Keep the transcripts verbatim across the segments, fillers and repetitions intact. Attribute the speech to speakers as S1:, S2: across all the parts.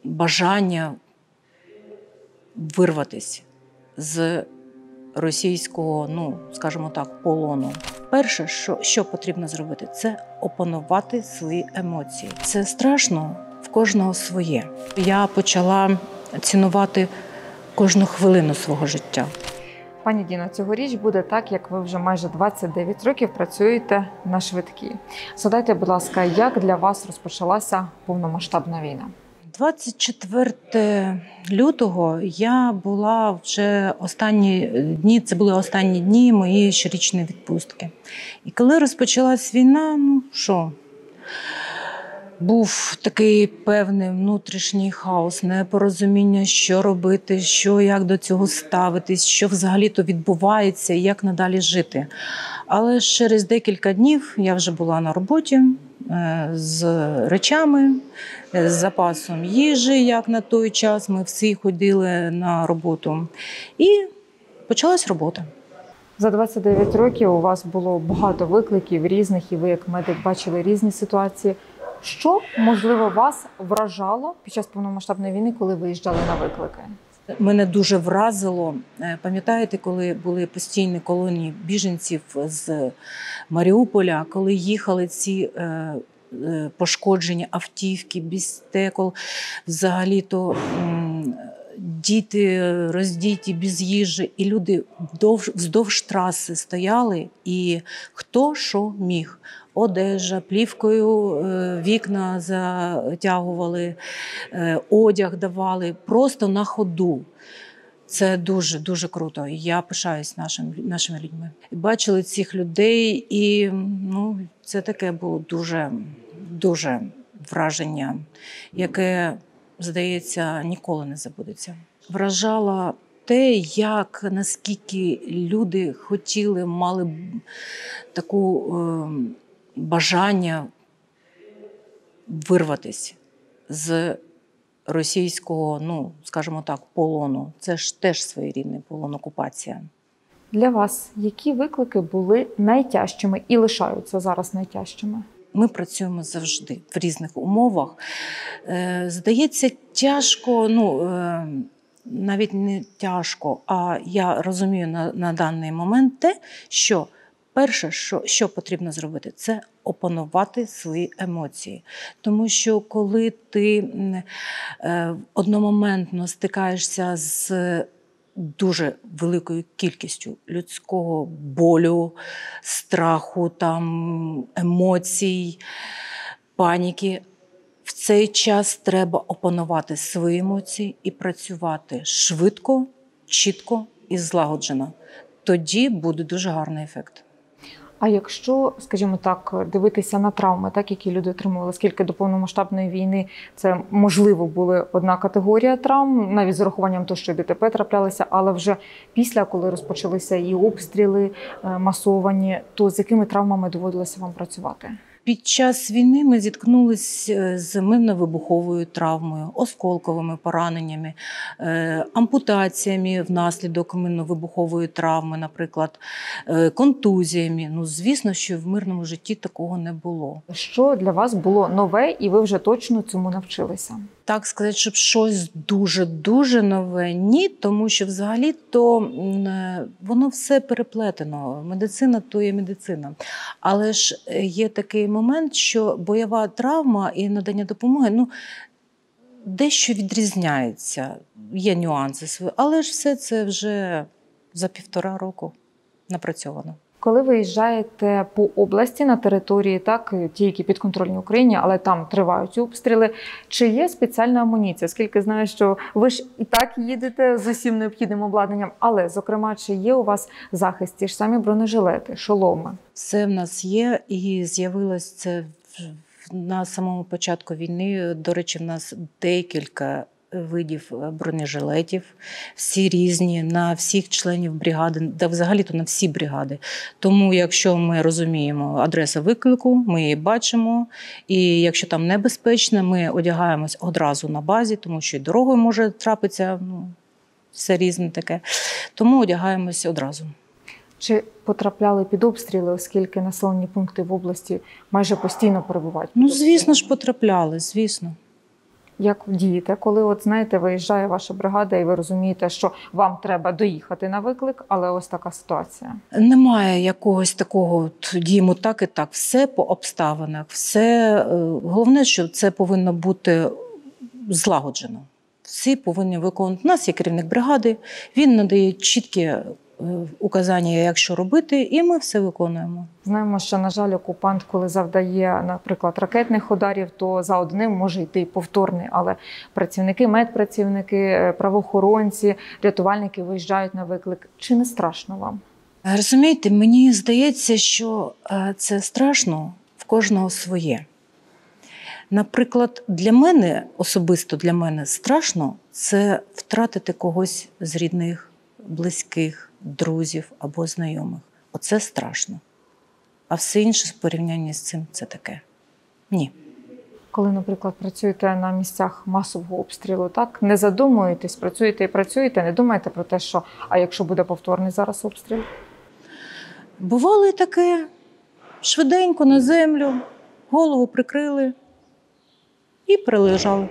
S1: бажання вирватися з російського, ну, скажімо так, полону. Перше, що, що потрібно зробити, це опанувати свої емоції. Це страшно, в кожного своє. Я почала цінувати кожну хвилину свого життя.
S2: Пані Діно, цьогоріч буде так, як ви вже майже двадцять дев'ять років працюєте на швидкій. Згадайте, будь ласка, як для вас розпочалася повномасштабна війна?
S1: двадцять четвертого лютого я була вже останні дні, це були останні дні моєї щорічної відпустки. І коли розпочалась війна, ну що, був такий певний внутрішній хаос, непорозуміння, що робити, що, як до цього ставитись, що взагалі-то відбувається і як надалі жити. Але через декілька днів я вже була на роботі з речами, з запасом їжі, як на той час ми всі ходили на роботу. І почалась робота.
S2: За двадцять дев'ять років у вас було багато викликів різних, і ви як медик бачили різні ситуації. Що, можливо, вас вражало під час повномасштабної війни, коли виїжджали на виклики?
S1: Мене дуже вразило, пам'ятаєте, коли були постійні колонії біженців з Маріуполя, коли їхали ці пошкоджені автівки, без стекол, взагалі-то діти роздіті без їжі, і люди вздовж, вздовж траси стояли, і хто що міг. Одежа, плівкою вікна затягували, одяг давали, просто на ходу. Це дуже-дуже круто. Я пишаюсь нашим, нашими людьми. Бачили цих людей, і ну, це таке було дуже, дуже враження, яке, здається, ніколи не забудеться. Вражало те, як, наскільки люди хотіли, мали таку е, бажання вирватися з російського, ну, скажімо так, полону. Це ж теж своєрідний полон, окупація.
S2: Для вас які виклики були найтяжчими і лишаються зараз найтяжчими?
S1: Ми працюємо завжди в різних умовах. Е, здається, тяжко, ну, е, навіть не тяжко, а я розумію на, на даний момент те, що перше, що, що потрібно зробити, це опанувати свої емоції. Тому що коли ти е, одномоментно стикаєшся з дуже великою кількістю людського болю, страху, там, емоцій, паніки, в цей час треба опанувати свої емоції і працювати швидко, чітко і злагоджено. Тоді буде дуже гарний ефект.
S2: А якщо, скажімо так, дивитися на травми, так, які люди отримували, оскільки до повномасштабної війни це, можливо, була одна категорія травм, навіть з урахуванням того, що ДТП траплялися, але вже після, коли розпочалися і обстріли масовані, то з якими травмами доводилося вам працювати?
S1: Під час війни ми зіткнулися з минно-вибуховою травмою, осколковими пораненнями, ампутаціями внаслідок минно-вибухової травми, наприклад, контузіями. Ну, звісно, що в мирному житті такого не було.
S2: Що для вас було нове, і ви вже точно цьому навчилися?
S1: Так сказати, щоб щось дуже-дуже нове – ні, тому що взагалі-то воно все переплетено. Медицина – то є медицина. Але ж є такий момент, що бойова травма і надання допомоги, ну, дещо відрізняється. Є нюанси свої, але ж все це вже за півтора року напрацьовано.
S2: Коли виїжджаєте по області на території, так, ті, які підконтрольні Україні, але там тривають обстріли, чи є спеціальна амуніція? Оскільки знаю, що ви ж і так їдете з усім необхідним обладнанням, але, зокрема, чи є у вас захист, ті ж самі бронежилети, шоломи?
S1: Все в нас є, і з'явилось це на самому початку війни. До речі, в нас декілька видів бронежилетів, всі різні, на всіх членів бригади, та взагалі-то на всі бригади. Тому, якщо ми розуміємо адресу виклику, ми її бачимо, і якщо там небезпечно, ми одягаємось одразу на базі, тому що і дорогою може трапитися, ну, все різне таке, тому одягаємось одразу.
S2: Чи потрапляли під обстріли, оскільки населені пункти в області майже постійно перебувають?
S1: Ну, звісно ж, потрапляли, звісно.
S2: Як дієте, коли, от знаєте, виїжджає ваша бригада і ви розумієте, що вам треба доїхати на виклик, але ось така ситуація?
S1: Немає якогось такого, от, діємо так і так. Все по обставинах. Все, е, головне, що це повинно бути злагоджено. Всі повинні виконувати. У нас є керівник бригади, він надає чіткі е, указання, як що робити, і ми все виконуємо.
S2: Знаємо, що, на жаль, окупант, коли завдає, наприклад, ракетних ударів, то за одним може йти повторний. Але працівники, медпрацівники, правоохоронці, рятувальники виїжджають на виклик. Чи не страшно вам?
S1: Розумієте, мені здається, що е, це страшно, в кожного своє. Наприклад, для мене, особисто для мене, страшно – це втратити когось з рідних, близьких, друзів або знайомих. Оце страшно. А все інше в порівнянні з цим – це таке. Ні.
S2: Коли, наприклад, працюєте на місцях масового обстрілу, так, не задумуєтесь, працюєте і працюєте, не думаєте про те, що, а якщо буде повторний зараз обстріл?
S1: Бувало і таке. Швиденько на землю, голову прикрили і прилежали.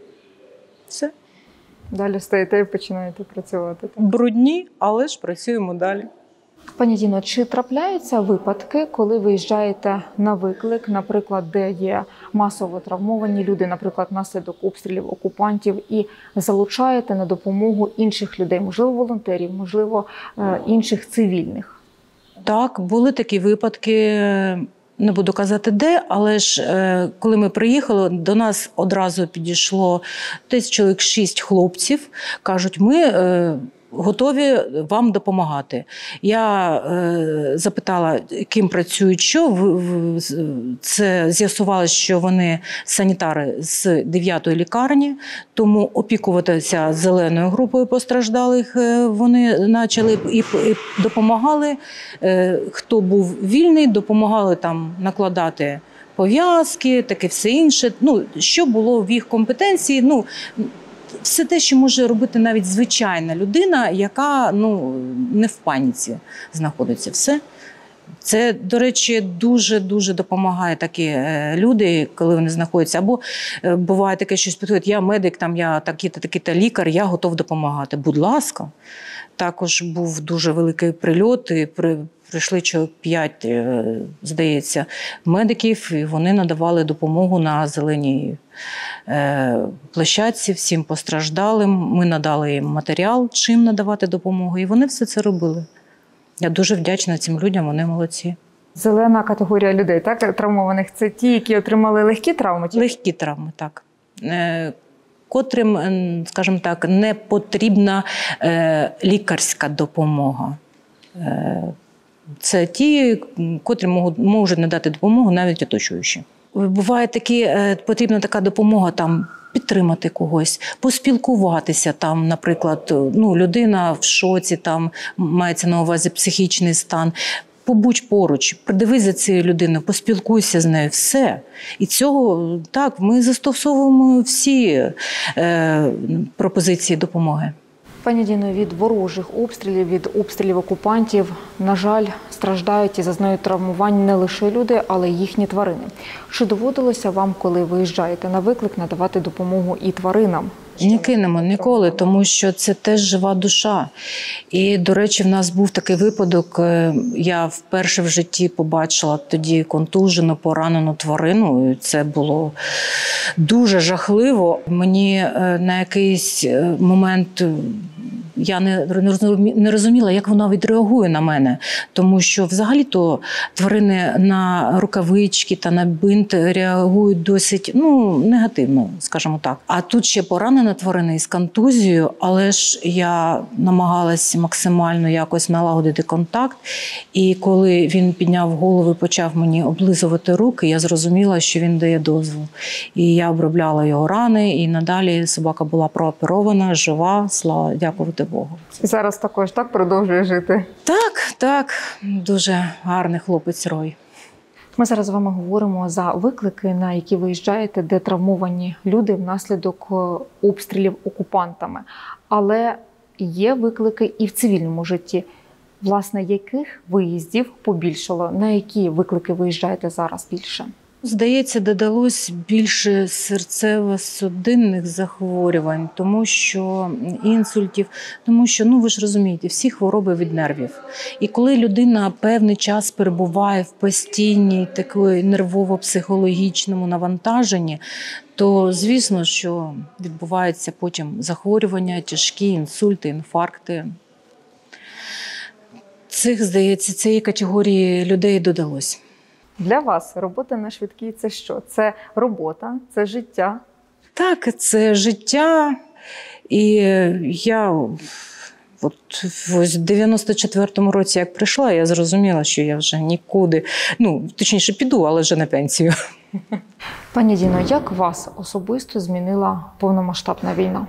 S1: Все.
S2: Далі стоїте і починаєте працювати. Так?
S1: Брудні, але ж працюємо далі.
S2: Пані Діно, чи трапляються випадки, коли виїжджаєте на виклик, наприклад, де є масово травмовані люди, наприклад, внаслідок обстрілів окупантів, і залучаєте на допомогу інших людей, можливо, волонтерів, можливо, інших цивільних?
S1: Так, були такі випадки, не буду казати де, але ж коли ми приїхали, до нас одразу підійшло десь чоловік шість хлопців, кажуть, ми готові вам допомагати. Я е, запитала, ким працюють, що. В, в, це з'ясувалося, що вони санітари з дев'ятої лікарні, тому опікуватися зеленою групою постраждалих вони почали і, і допомагали. Е, хто був вільний, допомагали там накладати пов'язки, таке все інше. Ну, що було в їх компетенції, ну, все те, що може робити навіть звичайна людина, яка, ну, не в паніці знаходиться. Все. Це, до речі, дуже-дуже допомагає такі люди, коли вони знаходяться. Або буває таке, що підходить, я медик, там, я такий-то, такий-то лікар, я готов допомагати. Будь ласка. Також був дуже великий прильот, і при, прийшли чоловік п'ять, здається, медиків, і вони надавали допомогу на зеленій е, площадці всім постраждалим. Ми надали їм матеріал, чим надавати допомогу, і вони все це робили. Я дуже вдячна цим людям, вони молодці.
S2: Зелена категорія людей, так, травмованих, це ті, які отримали легкі травми?
S1: Легкі травми, так. Е, котрим, скажімо так, не потрібна е, лікарська допомога. Е, це ті, котрі можуть, можуть надати допомогу навіть оточуючі. Буває такі, е, потрібна така допомога там, підтримати когось, поспілкуватися там, наприклад, ну, людина в шоці, там мається на увазі психічний стан. Побудь поруч, придивись за цією людиною, поспілкуйся з нею, все. І цього, так, ми застосовуємо всі е, пропозиції допомоги.
S2: Пані Діно, від ворожих обстрілів, від обстрілів окупантів, на жаль, страждають і зазнають травмувань не лише люди, але й їхні тварини. Чи доводилося вам, коли виїжджаєте на виклик, надавати допомогу і тваринам?
S1: Не кинемо ніколи, тому що це теж жива душа. І, до речі, в нас був такий випадок, я вперше в житті побачила тоді контужену, поранену тварину. І це було дуже жахливо. Мені на якийсь момент я не, не розуміла, як вона відреагує на мене. Тому що взагалі-то тварини на рукавички та на бинт реагують досить, ну, негативно, скажімо так. А тут ще поранена тварина із контузією, але ж я намагалась максимально якось налагодити контакт. І коли він підняв голову і почав мені облизувати руки, я зрозуміла, що він дає дозвіл. І я обробляла його рани, і надалі собака була прооперована, жива, слава, дякувати Богу.
S2: І зараз також так продовжує жити?
S1: Так, так. Дуже гарний хлопець Рой.
S2: Ми зараз з вами говоримо за виклики, на які виїжджаєте, де травмовані люди внаслідок обстрілів окупантами. Але є виклики і в цивільному житті. Власне, яких виїздів побільшало? На які виклики виїжджаєте зараз більше?
S1: Здається, додалось більше серцево-судинних захворювань, тому що інсультів, тому що, ну ви ж розумієте, всі хвороби від нервів. І коли людина певний час перебуває в постійній такої нервово-психологічному навантаженні, то звісно, що відбуваються потім захворювання, тяжкі інсульти, інфаркти. Цих, здається, цієї категорії людей додалось.
S2: Для вас робота на швидкій – це що? Це робота, це життя?
S1: Так, це життя. І я от в дев'яносто четвертому році, як прийшла, я зрозуміла, що я вже нікуди, ну, точніше, піду, але вже на пенсію.
S2: Пані Діно, як вас особисто змінила повномасштабна війна?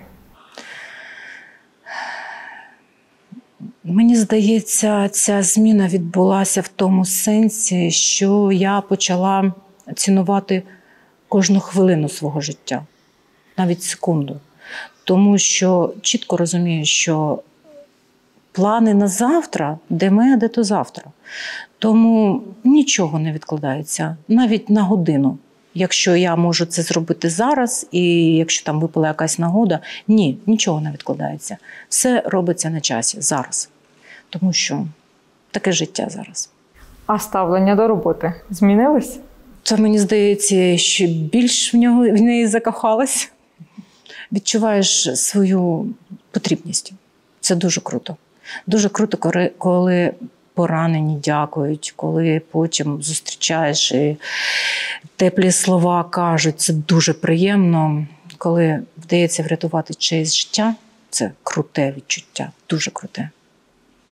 S1: Мені здається, ця зміна відбулася в тому сенсі, що я почала цінувати кожну хвилину свого життя, навіть секунду. Тому що чітко розумію, що плани на завтра, де ми, а де то завтра. Тому нічого не відкладається, навіть на годину. Якщо я можу це зробити зараз, і якщо там випала якась нагода, ні, нічого не відкладається. Все робиться на часі, зараз. Тому що таке життя зараз.
S2: А ставлення до роботи змінилось?
S1: Це, мені здається, ще більш в нього в неї закохалась. Відчуваєш свою потрібність. Це дуже круто. Дуже круто, коли поранені дякують, коли потім зустрічаєш і теплі слова кажуть. Це дуже приємно. Коли вдається врятувати чиєсь життя, це круте відчуття, дуже круте.